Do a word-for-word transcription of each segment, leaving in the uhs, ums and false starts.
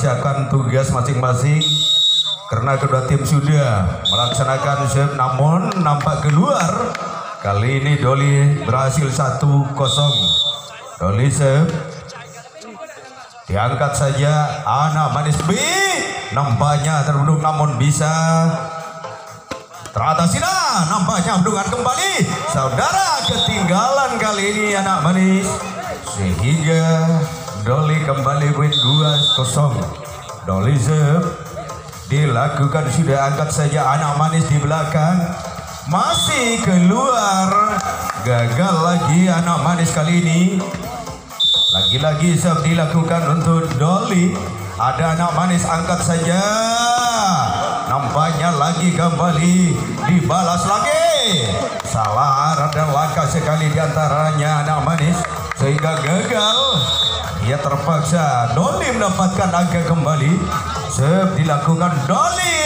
merahasiakan tugas masing-masing karena kedua tim sudah melaksanakan serve, namun nampak keluar. Kali ini Doli berhasil satu kosong. Doli serve diangkat saja, anak manis B nampaknya terbendung namun bisa teratasi. Nah, nampaknya bendungan kembali. Saudara, ketinggalan kali ini anak manis sehingga Doli kembali win dua kosong. Doli serve dilakukan, sudah angkat saja anak manis di belakang, masih keluar, gagal lagi anak manis kali ini. Lagi-lagi serve dilakukan untuk Doli. Ada anak manis, angkat saja, nampaknya lagi kembali dibalas lagi. Salah arah dan langkah sekali diantaranya anak manis sehingga gagal. Ia terpaksa Doli mendapatkan angka kembali. Serve dilakukan Doli.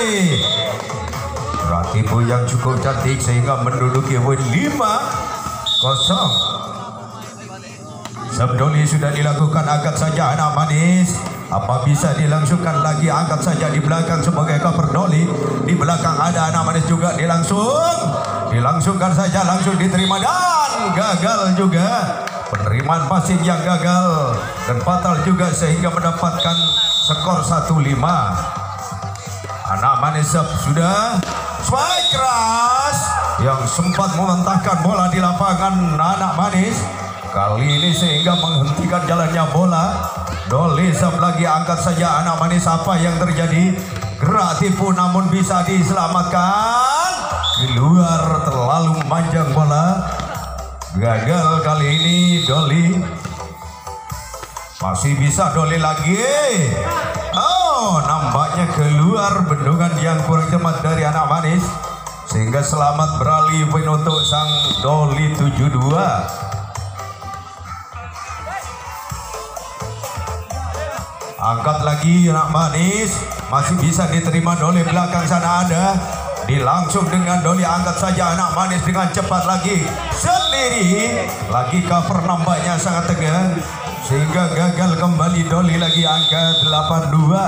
Ratipu yang cukup cantik sehingga menduduki win lima kosong. Serve Doli sudah dilakukan, angkat saja anak manis. Apa bisa dilangsungkan lagi, angkat saja di belakang sebagai cover Doli. Di belakang ada anak manis juga, dilangsung dilangsungkan saja, langsung diterima dan gagal juga. Penerimaan passing yang gagal dan fatal juga sehingga mendapatkan skor satu lima. Anak manis sudah spike keras yang sempat mementahkan bola di lapangan anak manis kali ini sehingga menghentikan jalannya bola. Doli serve lagi, angkat saja anak manis. Apa yang terjadi? Gerak tipu namun bisa diselamatkan. Keluar, terlalu memanjang bola. Gagal kali ini Doli. Masih bisa Doli lagi. Oh, nampaknya keluar bendungan yang kurang cermat dari anak manis sehingga selamat beralih poin untuk sang Doli tujuh dua. Angkat lagi anak manis, masih bisa diterima Doli. Belakang sana ada, dilangsung dengan Doli, angkat saja anak manis dengan cepat lagi sendiri. Lagi cover nampaknya sangat tegar sehingga gagal kembali Doli lagi, angka delapan dua.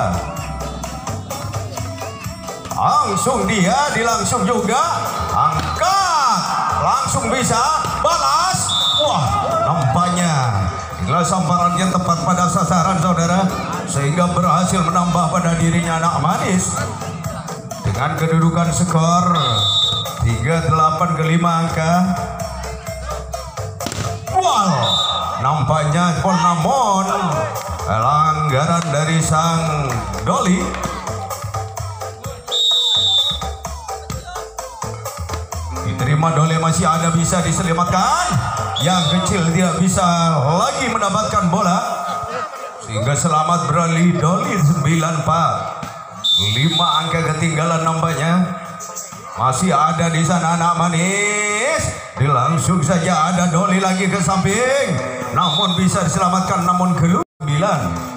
Langsung dia dilangsung juga, angkat, langsung bisa balas. Wah, nampaknya inilah samparan yang tepat pada sasaran saudara sehingga berhasil menambah pada dirinya anak manis dengan kedudukan skor tiga delapan ke lima angka. Wow, nampaknya gol namun pelanggaran dari sang Doli. Diterima Doli, masih ada, bisa diselamatkan. Yang kecil tidak bisa lagi mendapatkan bola sehingga selamat beralih Doli sembilan empat. lima angka ketinggalan nampaknya. Masih ada di sana anak manis. Dilangsung saja ada Doli lagi ke samping. Namun bisa diselamatkan, namun keluar sembilan.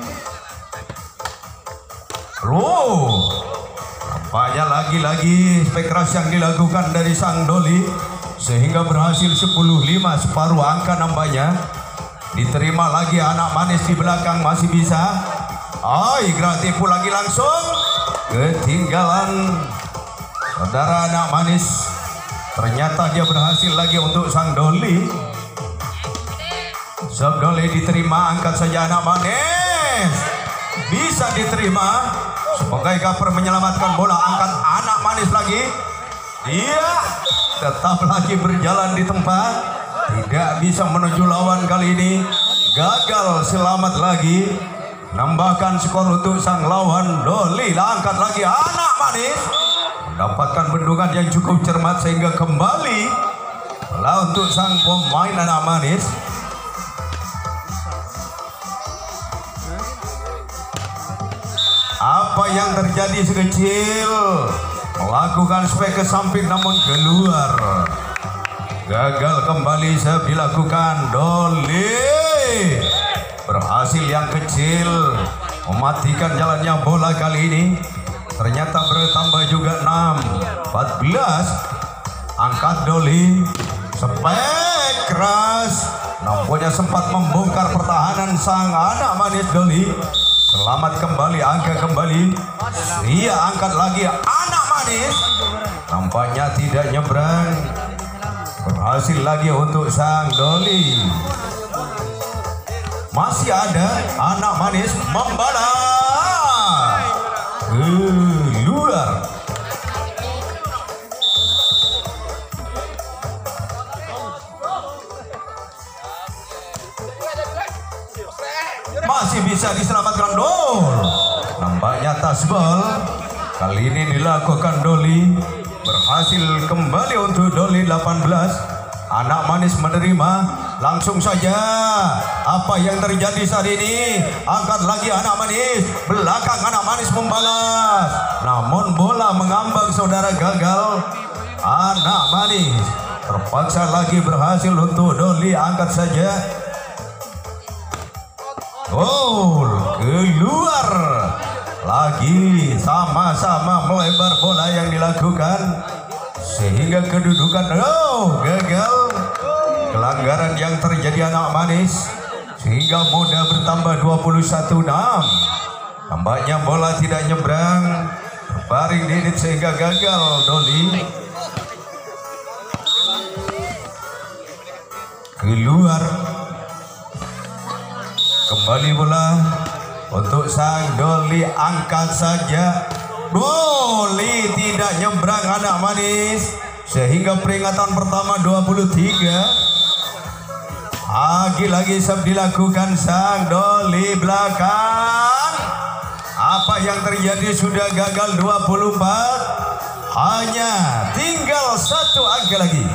Loh, nampaknya lagi-lagi spek keras yang dilakukan dari sang Doli sehingga berhasil sepuluh lima, separuh angka nampaknya. Diterima lagi anak manis di belakang, masih bisa. Ay, gratis pun lagi langsung ketinggalan saudara anak manis. Ternyata dia berhasil lagi untuk sang Doli. Sang Doli diterima, angkat saja anak manis. Bisa diterima sebagai cover menyelamatkan bola, angkat anak manis lagi. Iya, tetap lagi berjalan di tempat, tidak bisa menuju lawan kali ini. Gagal, selamat lagi. Nambahkan skor untuk sang lawan Doli. Angkat lagi anak manis, mendapatkan bendungan yang cukup cermat sehingga kembali bola untuk sang pemain anak manis. Apa yang terjadi sekecil? Melakukan spek ke samping namun keluar. Gagal kembali, saya dilakukan Doli. Berhasil yang kecil mematikan jalannya bola kali ini. Ternyata bertambah juga enam, empat belas. Angkat Doli, spek keras, nampaknya sempat membongkar pertahanan sang anak manis Doli Selamat kembali, angkat kembali. Iya, angkat lagi anak manis. Nampaknya tidak nyebrang. Berhasil lagi untuk sang Doli. Masih ada anak manis membalas. Keluar. Masih bisa diselamatkan Dol. Nampaknya tasbol. Kali ini dilakukan Doli. Berhasil kembali untuk Doli delapan belas. Anak manis menerima. Langsung saja. Apa yang terjadi saat ini? Angkat lagi anak manis. Belakang anak manis membalas. Namun bola mengambang, saudara, gagal. Anak manis terpaksa lagi berhasil untuk Doli. Angkat saja. Gol, keluar lagi, sama-sama melebar bola yang dilakukan sehingga kedudukan oh gagal. Pelanggaran yang terjadi anak manis sehingga mudah bertambah dua puluh satu enam. Nampaknya bola tidak nyebrang, terbaring didit sehingga gagal Doli. Keluar. Kembali bola untuk sang Doli, angkat saja. Doli tidak nyebrang anak manis sehingga peringatan pertama dua puluh tiga. Lagi-lagi sub dilakukan sang Doli belakang. Apa yang terjadi? Sudah gagal dua puluh empat. Hanya tinggal satu angka lagi.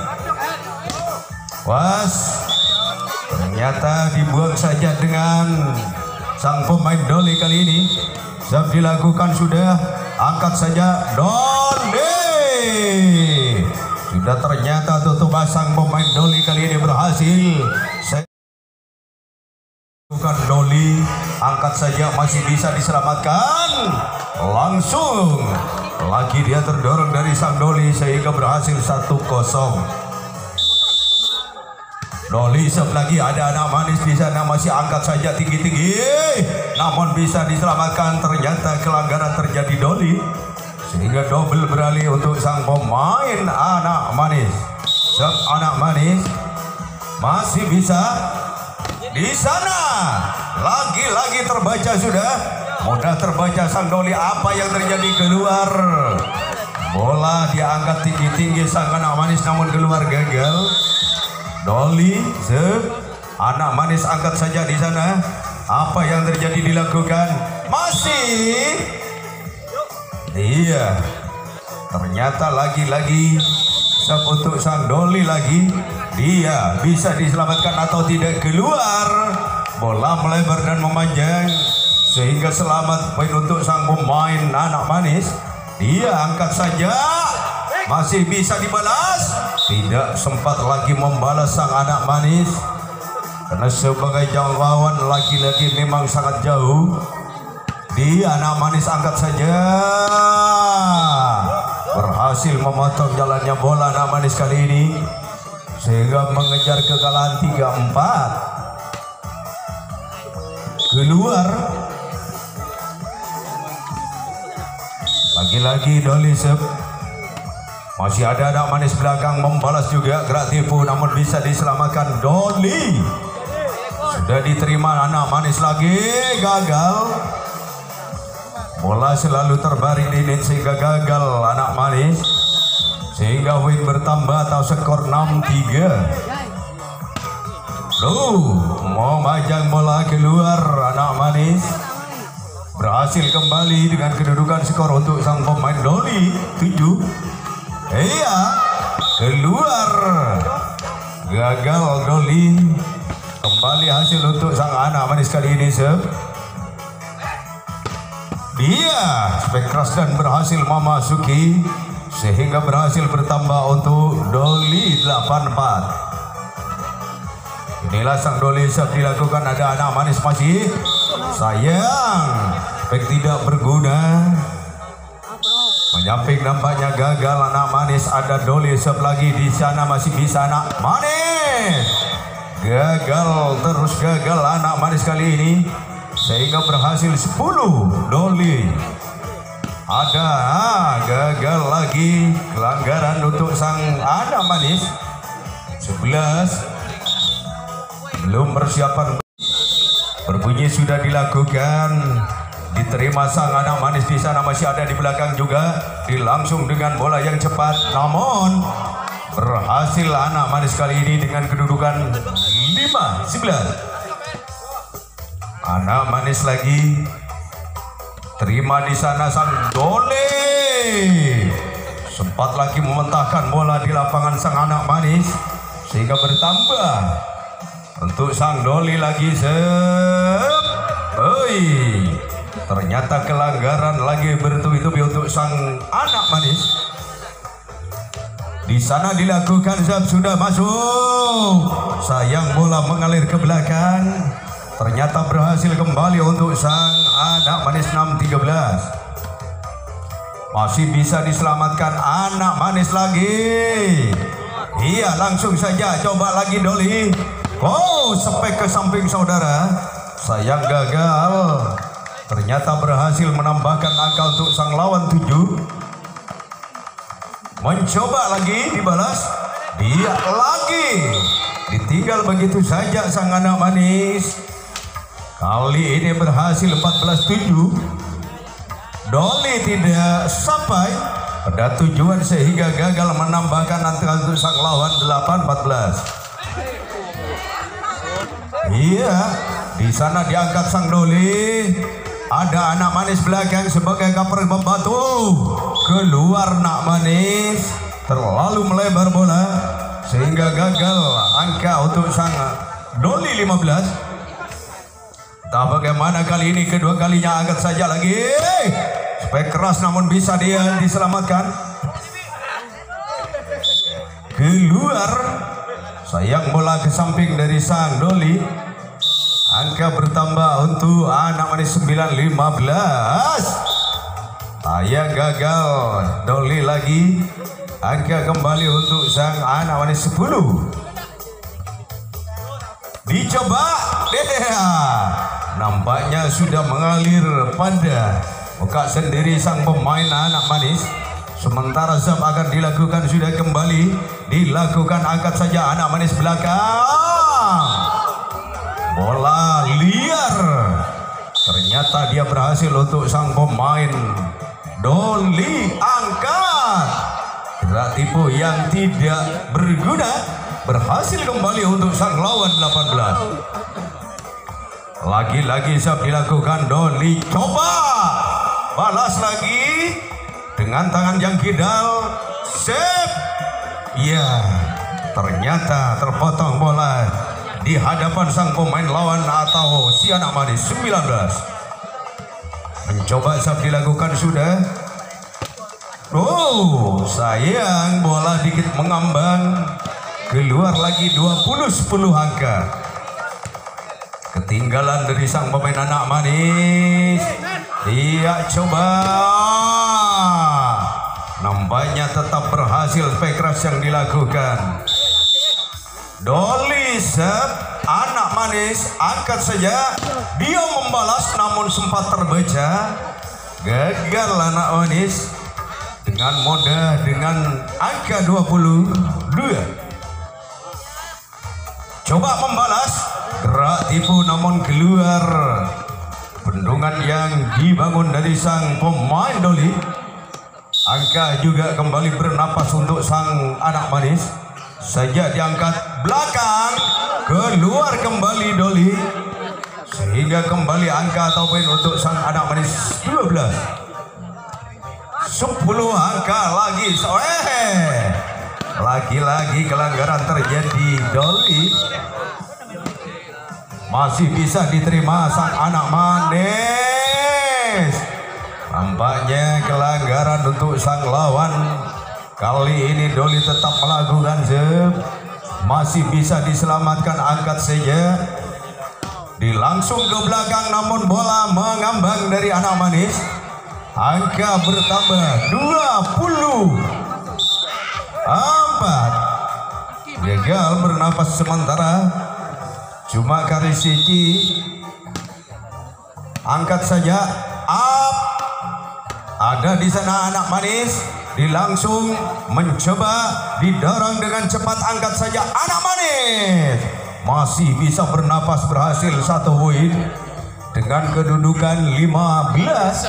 Was. Ternyata dibuang saja dengan sang pemain Doli kali ini. Sub dilakukan sudah. Angkat saja Doli. Sudah ternyata tutup pasang pemain Doli kali ini berhasil. Bukan Doli. Angkat saja, masih bisa diselamatkan. Langsung. Lagi dia terdorong dari sang Doli sehingga berhasil satu kosong. Doli sub lagi, ada anak manis di sana, masih angkat saja tinggi-tinggi, namun bisa diselamatkan. Ternyata kelanggaran terjadi Doli sehingga double beralih untuk sang pemain anak manis. Sub anak manis masih bisa di sana. Lagi-lagi terbaca sudah, mudah terbaca sang Doli. Apa yang terjadi? Keluar. Bola diangkat tinggi-tinggi sang anak manis, namun keluar, gagal. Doli, sub, anak manis angkat saja di sana. Apa yang terjadi dilakukan? Masih. Iya. Ternyata lagi-lagi sub untuk sang Doli lagi. Dia bisa diselamatkan atau tidak? Keluar. Bola melebar dan memanjang sehingga selamat poin untuk sang pemain anak manis. Dia angkat saja. Masih bisa dibalas. Tidak sempat lagi membalas sang anak manis karena sebagai jangkauan lagi-lagi memang sangat jauh. Di anak manis angkat saja. Berhasil memotong jalannya bola anak manis kali ini sehingga mengejar kekalahan tiga empat. Keluar. Lagi-lagi Doli sub. Masih ada anak manis belakang membalas juga, gerak tipu namun bisa diselamatkan Doli. Sudah diterima anak manis lagi, gagal. Bola selalu terbaring di net sehingga gagal anak manis. Sehingga win bertambah atau skor enam tiga. Loh, mau majang bola keluar anak manis. Berhasil kembali dengan kedudukan skor untuk sang pemain Doli tujuh. Iya, keluar. Gagal Doli. Kembali hasil untuk sang anak manis kali ini sub. Dia spekras dan berhasil memasuki sehingga berhasil bertambah untuk Doli delapan empat. Inilah sang Doli sub dilakukan, ada anak manis masih. Sayang, spek tidak berguna. Menyamping nampaknya gagal anak manis. Ada Doli sub lagi di sana, masih bisa anak manis. Gagal, terus gagal anak manis kali ini sehingga berhasil sepuluh. Doli ada gagal lagi, pelanggaran untuk sang anak manis. Sebelas belum persiapan, berbunyi sudah dilakukan, diterima sang anak manis. Di sana masih ada di belakang juga, dilangsung dengan bola yang cepat, namun berhasil anak manis kali ini dengan kedudukan lima sebelas. Anak manis lagi, terima di sana sang Doli, sempat lagi mementahkan bola di lapangan sang anak manis sehingga bertambah untuk sang Doli lagi. Sep, oi, ternyata kelanggaran lagi bertubi-tubi untuk sang anak manis. Di sana dilakukan, Zab sudah masuk, sayang bola mengalir ke belakang, ternyata berhasil kembali untuk sang anak manis. Enam tiga belas, masih bisa diselamatkan anak manis lagi. Iya, langsung saja coba lagi Doli. Oh, spek ke samping saudara, sayang gagal. Ternyata berhasil menambahkan angka untuk sang lawan tujuh. Mencoba lagi, dibalas, dia lagi, ditinggal begitu saja sang anak manis. Kali ini berhasil empat belas tujuh. Doli tidak sampai pada tujuan sehingga gagal menambahkan angka untuk sang lawan. Delapan empat belas. Iya, di sana diangkat sang Doli. Ada anak manis belakang sebagai cover membantu. Keluar nak manis, terlalu melebar bola sehingga gagal angka untuk sang Doli. Lima belas. Tak bagaimana kali ini, kedua kalinya angkat saja lagi. Spek keras namun bisa dia diselamatkan. Keluar, sayang bola ke samping dari sang Doli. Angka bertambah untuk anak manis. Sembilan lima belas. Ayah gagal, Doli lagi. Angka kembali untuk sang anak manis. Sepuluh. Dicoba, dia nampaknya sudah mengalir pada muka sendiri sang pemain anak manis. Sementara Zab akan dilakukan, sudah kembali dilakukan, angkat saja anak manis belakang. Bola liar, ternyata dia berhasil untuk sang pemain Doli. Angkat, gerak tipu yang tidak berguna, berhasil kembali untuk sang lawan. Delapan belas. Lagi-lagi Zab dilakukan, Doli coba balas lagi dengan tangan yang kidal. Save. Ya, ternyata terpotong bola di hadapan sang pemain lawan atau si anak manis. Sembilan belas. Mencoba Zab dilakukan sudah. Oh, sayang bola dikit mengambang. Keluar lagi. Dua puluh sepuluh angka. Ketinggalan dari sang pemain anak manis. Dia coba, nampaknya tetap berhasil spek keras yang dilakukan. Doli Zab, anak manis, angkat saja. Dia membalas namun sempat terbaca. Gagal anak manis dengan mudah dengan angka dua puluh dua. Coba membalas, gerak tipu namun keluar. Bendungan yang dibangun dari sang pemain Doli. Angka juga kembali bernapas untuk sang anak manis. Saja diangkat belakang, keluar kembali Doli, sehingga kembali angka atau poin untuk sang anak manis. Dua belas. Sepuluh angka lagi. Eh, lagi-lagi kelanggaran terjadi. Doli masih bisa diterima sang anak manis. Nampaknya kelanggaran untuk sang lawan. Kali ini Doli tetap melakukan save. Masih bisa diselamatkan, angkat saja. Dilangsung ke belakang namun bola mengambang dari anak manis. Angka bertambah dua puluh empat. Gagal bernapas sementara. Cuma Karisiki angkat saja up. Ada di sana anak manis, dilangsung mencoba didorong dengan cepat, angkat saja anak manis. Masih bisa bernapas, berhasil satu poin dengan kedudukan lima belas.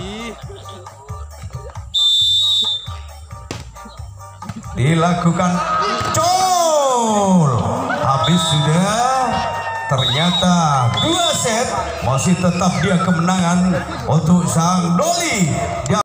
Dilakukan col, habis sudah. Ternyata dua set, masih tetap dia kemenangan untuk sang Doli. Dia